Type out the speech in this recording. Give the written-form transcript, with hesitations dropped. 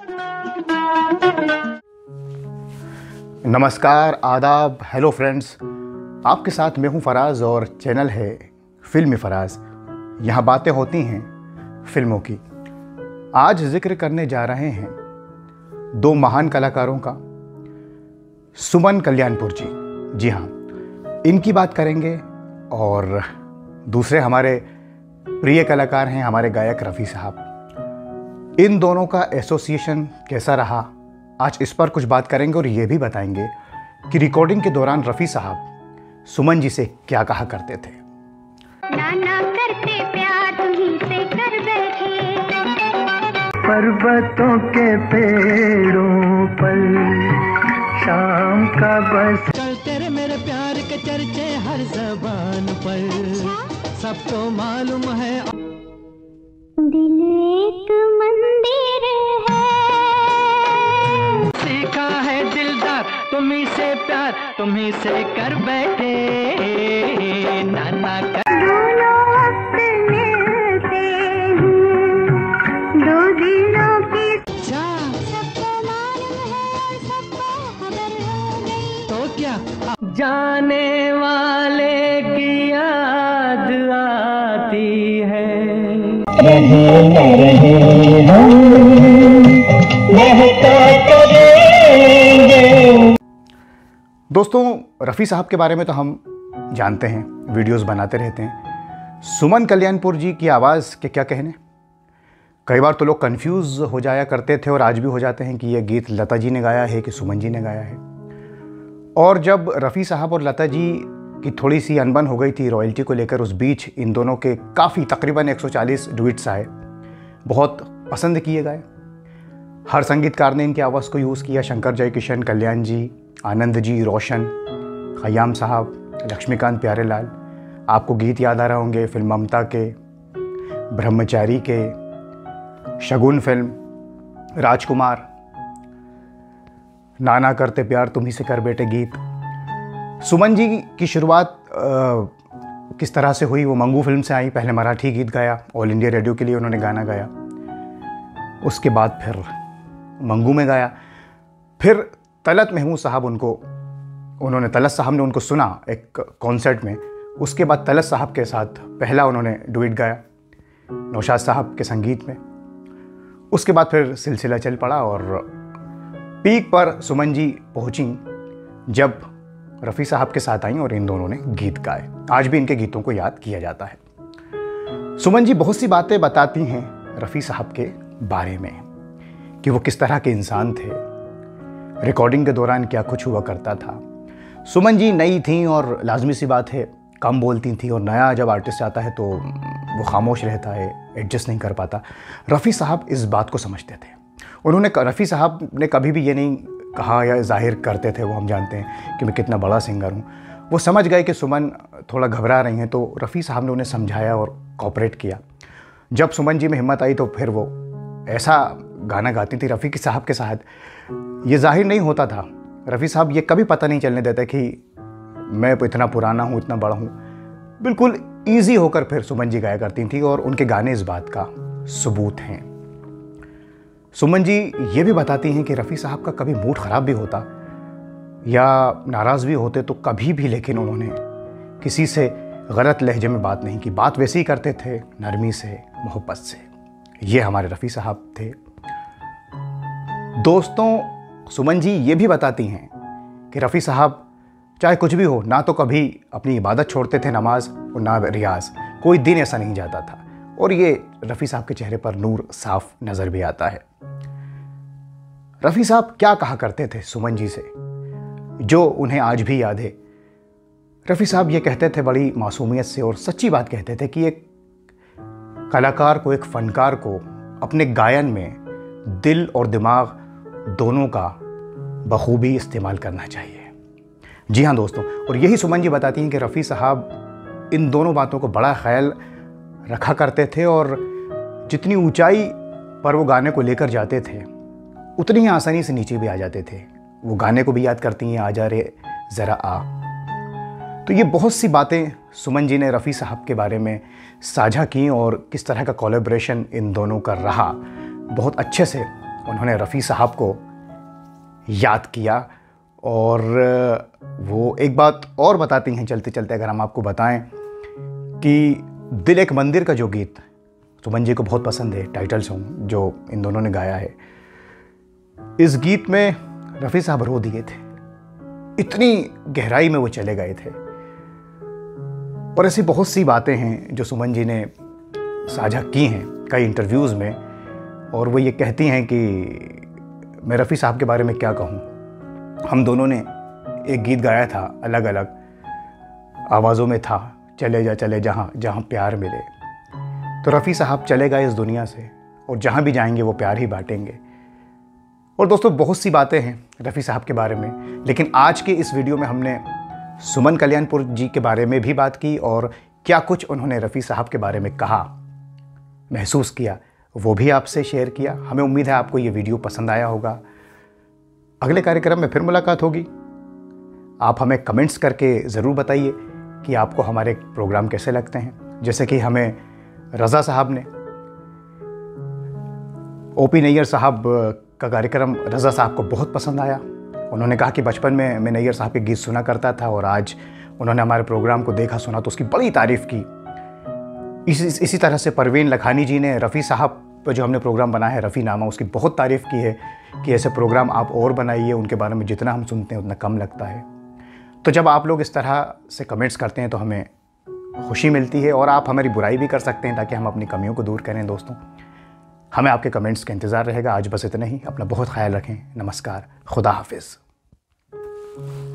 नमस्कार, आदाब, hello friends. आपके साथ मैं हूं फराज और चैनल है फिल्मी फराज। यहाँ बातें होती हैं फिल्मों की। आज जिक्र करने जा रहे हैं दो महान कलाकारों का, सुमन कल्याणपुर जी। जी हाँ, इनकी बात करेंगे। और दूसरे हमारे प्रिय कलाकार हैं हमारे गायक रफ़ी साहब। इन दोनों का एसोसिएशन कैसा रहा, आज इस पर कुछ बात करेंगे और ये भी बताएंगे कि रिकॉर्डिंग के दौरान रफ़ी साहब सुमन जी से क्या कहा करते थे। नाना करते प्यार तुम्हीं से कर बैठे, पर्वतों के पेड़ों पर शाम का बस चल तेरे मेरे प्यार के चर्चे हर जबान पर, सबको मालूम है दिल एक मंदिर है, सीखा है दिलदार तुम्हीं से प्यार तुम्हीं से कर बैठे, नाना कर दोनों वक्त मिलते हैं, दो दिलों की सबको मालूम है और सबको खबर हो गई। तो क्या जाने वाले की याद आती है, रहे न रहे हम रहता करेंगे। दोस्तों, रफ़ी साहब के बारे में तो हम जानते हैं, वीडियोस बनाते रहते हैं। सुमन कल्याणपुर जी की आवाज़ के क्या कहने। कई बार तो लोग कंफ्यूज हो जाया करते थे और आज भी हो जाते हैं कि यह गीत लता जी ने गाया है कि सुमन जी ने गाया है। और जब रफ़ी साहब और लता जी की थोड़ी सी अनबन हो गई थी रॉयल्टी को लेकर, उस बीच इन दोनों के काफ़ी तकरीबन 140 डुएट्स आए, बहुत पसंद किए गए। हर संगीतकार ने इनकी आवाज़ को यूज़ किया। शंकर जयकिशन, कल्याण जी, आनंद जी, रोशन, खयाम साहब, लक्ष्मीकांत प्यारेलाल। आपको गीत याद आ रहे होंगे फिल्म ममता के, ब्रह्मचारी के, शगुन फिल्म, राजकुमार, नाना करते प्यार तुम्हीं से कर बैठे गीत। सुमन जी की शुरुआत किस तरह से हुई, वो मंगू फिल्म से आई। पहले मराठी गीत गाया, ऑल इंडिया रेडियो के लिए उन्होंने गाना गाया। उसके बाद फिर मंगू में गाया। फिर तलत महमूद साहब तलत साहब ने उनको सुना एक कॉन्सर्ट में। उसके बाद तलत साहब के साथ पहला उन्होंने डुएट गाया नौशाद साहब के संगीत में। उसके बाद फिर सिलसिला चल पड़ा और पीक पर सुमन जी पहुंची जब रफ़ी साहब के साथ आई और इन दोनों ने गीत गाए। आज भी इनके गीतों को याद किया जाता है। सुमन जी बहुत सी बातें बताती हैं रफ़ी साहब के बारे में कि वो किस तरह के इंसान थे, रिकॉर्डिंग के दौरान क्या कुछ हुआ करता था। सुमन जी नई थी और लाजमी सी बात है कम बोलती थी, और नया जब आर्टिस्ट आता है तो वो खामोश रहता है, एडजस्ट नहीं कर पाता। रफ़ी साहब इस बात को समझते थे। रफ़ी साहब ने कभी भी ये नहीं कहा या जाहिर करते थे, वो हम जानते हैं कि मैं कितना बड़ा सिंगर हूँ। वो समझ गए कि सुमन थोड़ा घबरा रही हैं, तो रफ़ी साहब ने उन्हें समझाया और कोऑपरेट किया। जब सुमन जी में हिम्मत आई तो फिर वो ऐसा गाना गाती थी रफ़ी साहब के साथ, ये जाहिर नहीं होता था। रफ़ी साहब ये कभी पता नहीं चलने देते कि मैं इतना पुराना हूँ, इतना बड़ा हूँ। बिल्कुल ईजी होकर फिर सुमन जी गाया करती थी और उनके गाने इस बात का सबूत हैं। सुमन जी ये भी बताती हैं कि रफ़ी साहब का कभी मूड ख़राब भी होता या नाराज़ भी होते तो कभी भी, लेकिन उन्होंने किसी से गलत लहजे में बात नहीं की। बात वैसे ही करते थे, नरमी से, मोहब्बत से। ये हमारे रफ़ी साहब थे। दोस्तों, सुमन जी ये भी बताती हैं कि रफ़ी साहब चाहे कुछ भी हो, ना तो कभी अपनी इबादत छोड़ते थे, नमाज, और ना रियाज। कोई दिन ऐसा नहीं जाता था। और ये रफ़ी साहब के चेहरे पर नूर साफ नज़र भी आता है। रफ़ी साहब क्या कहा करते थे सुमन जी से, जो उन्हें आज भी याद है। रफ़ी साहब ये कहते थे बड़ी मासूमियत से और सच्ची बात कहते थे कि एक कलाकार को, एक फ़नकार को अपने गायन में दिल और दिमाग दोनों का बखूबी इस्तेमाल करना चाहिए। जी हाँ दोस्तों, और यही सुमन जी बताती हैं कि रफ़ी साहब इन दोनों बातों को बड़ा ख्याल रखा करते थे और जितनी ऊंचाई पर वो गाने को लेकर जाते थे उतनी ही आसानी से नीचे भी आ जाते थे। वो गाने को भी याद करती हैं, आ जा रे ज़रा आ। तो ये बहुत सी बातें सुमन जी ने रफ़ी साहब के बारे में साझा की और किस तरह का कोलैबोरेशन इन दोनों का रहा, बहुत अच्छे से उन्होंने रफ़ी साहब को याद किया। और वो एक बात और बताती हैं चलते चलते, अगर हम आपको बताएं कि दिल एक मंदिर का जो गीत सुमन जी को बहुत पसंद है, टाइटल सॉन्ग जो इन दोनों ने गाया है, इस गीत में रफ़ी साहब रो दिए थे, इतनी गहराई में वो चले गए थे। और ऐसी बहुत सी बातें हैं जो सुमन जी ने साझा की हैं कई इंटरव्यूज़ में, और वो ये कहती हैं कि मैं रफ़ी साहब के बारे में क्या कहूँ, हम दोनों ने एक गीत गाया था, अलग अलग आवाज़ों में था, चले जा चले जहाँ जहाँ प्यार मिले। तो रफ़ी साहब चले गए इस दुनिया से, और जहाँ भी जाएंगे वो प्यार ही बांटेंगे। और दोस्तों बहुत सी बातें हैं रफ़ी साहब के बारे में, लेकिन आज के इस वीडियो में हमने सुमन कल्याणपुर जी के बारे में भी बात की, और क्या कुछ उन्होंने रफ़ी साहब के बारे में कहा, महसूस किया, वो भी आपसे शेयर किया। हमें उम्मीद है आपको ये वीडियो पसंद आया होगा। अगले कार्यक्रम में फिर मुलाकात होगी। आप हमें कमेंट्स करके ज़रूर बताइए कि आपको हमारे प्रोग्राम कैसे लगते हैं। जैसे कि हमें रज़ा साहब ने, ओपी नैयर साहब का कार्यक्रम रज़ा साहब को बहुत पसंद आया। उन्होंने कहा कि बचपन में मैं नैयर साहब के गीत सुना करता था, और आज उन्होंने हमारे प्रोग्राम को देखा सुना तो उसकी बड़ी तारीफ़ की। इसी तरह से परवीन लखानी जी ने रफ़ी साहब पर जो हमने प्रोग्राम बनाया है रफ़ी नामा, उसकी बहुत तारीफ़ की है कि ऐसे प्रोग्राम आप और बनाइए, उनके बारे में जितना हम सुनते हैं उतना कम लगता है। तो जब आप लोग इस तरह से कमेंट्स करते हैं तो हमें खुशी मिलती है, और आप हमारी बुराई भी कर सकते हैं ताकि हम अपनी कमियों को दूर करें। दोस्तों, हमें आपके कमेंट्स का इंतज़ार रहेगा। आज बस इतना ही। अपना बहुत ख्याल रखें। नमस्कार, खुदा हाफिज़।